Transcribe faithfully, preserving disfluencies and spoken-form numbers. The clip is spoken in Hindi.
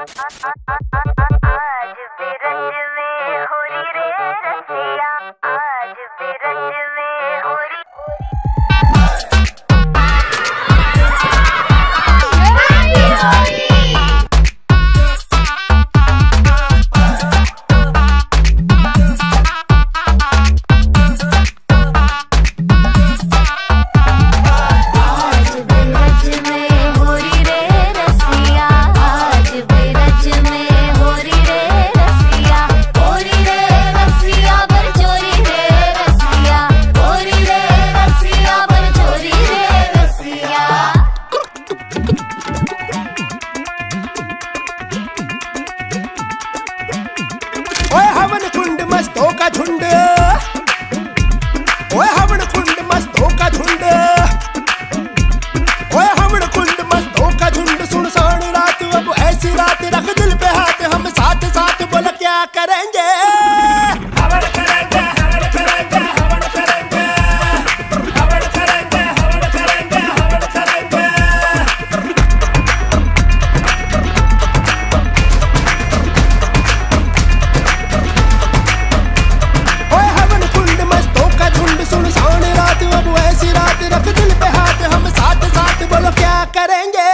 मस्तों का झुंड, ओए हवन कुंड मस्तों का झुंड, ओए हवन कुंड मस्तों का झुंड। सुनसान रात अब ऐसी रात, रख दिल पे हाथ, हम साथ साथ बोल क्या करेंगे। हवन करेंगे, हवन करेंगे, हवन करेंगे, हवन करेंगे, हवन करेंगे, हवन करेंगे। ओए हवन कुंड मस्तों का झुंड, सुनसान रात अब ऐसी रात, रख दिल पे हाथ, हम साथ साथ बोलो क्या करेंगे।